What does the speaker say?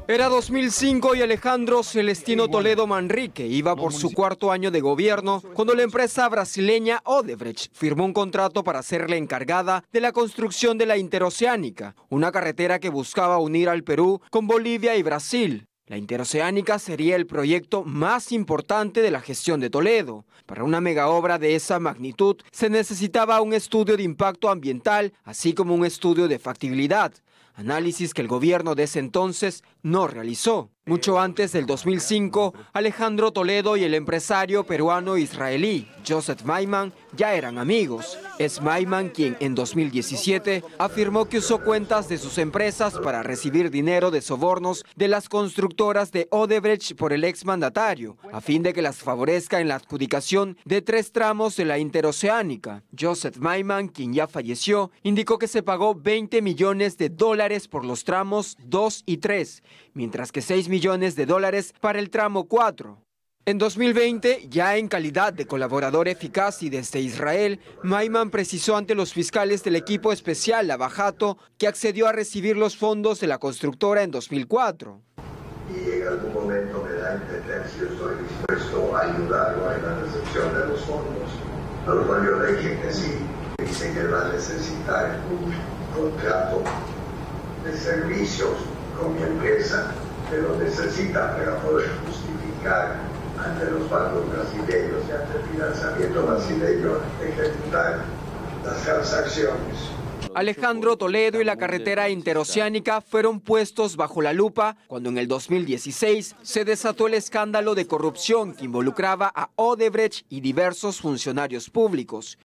Era 2005 y Alejandro Celestino Toledo Manrique iba por su cuarto año de gobierno cuando la empresa brasileña Odebrecht firmó un contrato para ser la encargada de la construcción de la Interoceánica, una carretera que buscaba unir al Perú con Bolivia y Brasil. La Interoceánica sería el proyecto más importante de la gestión de Toledo. Para una megaobra de esa magnitud se necesitaba un estudio de impacto ambiental, así como un estudio de factibilidad. Análisis que el gobierno de ese entonces no realizó. Mucho antes del 2005, Alejandro Toledo y el empresario peruano-israelí Joseph Maiman ya eran amigos. Es Maiman quien en 2017 afirmó que usó cuentas de sus empresas para recibir dinero de sobornos de las constructoras de Odebrecht por el exmandatario, a fin de que las favorezca en la adjudicación de 3 tramos de la Interoceánica. Joseph Maiman, quien ya falleció, indicó que se pagó $20 millones por los tramos 2 y 3, mientras que $6 millones para el tramo 4. En 2020, ya en calidad de colaborador eficaz y desde Israel, Maiman precisó ante los fiscales del equipo especial Lavajato que accedió a recibir los fondos de la constructora en 2004. Y en algún momento me da a entender si estoy dispuesto a ayudarlo en la recepción de los fondos. A lo cual yo le dije que sí, dice que va a necesitar un contrato de servicios con mi empresa, que lo necesita para poder justificar ante los bancos brasileños y ante el financiamiento brasileño ejecutar las transacciones. Alejandro Toledo y la carretera interoceánica fueron puestos bajo la lupa cuando en el 2016 se desató el escándalo de corrupción que involucraba a Odebrecht y diversos funcionarios públicos.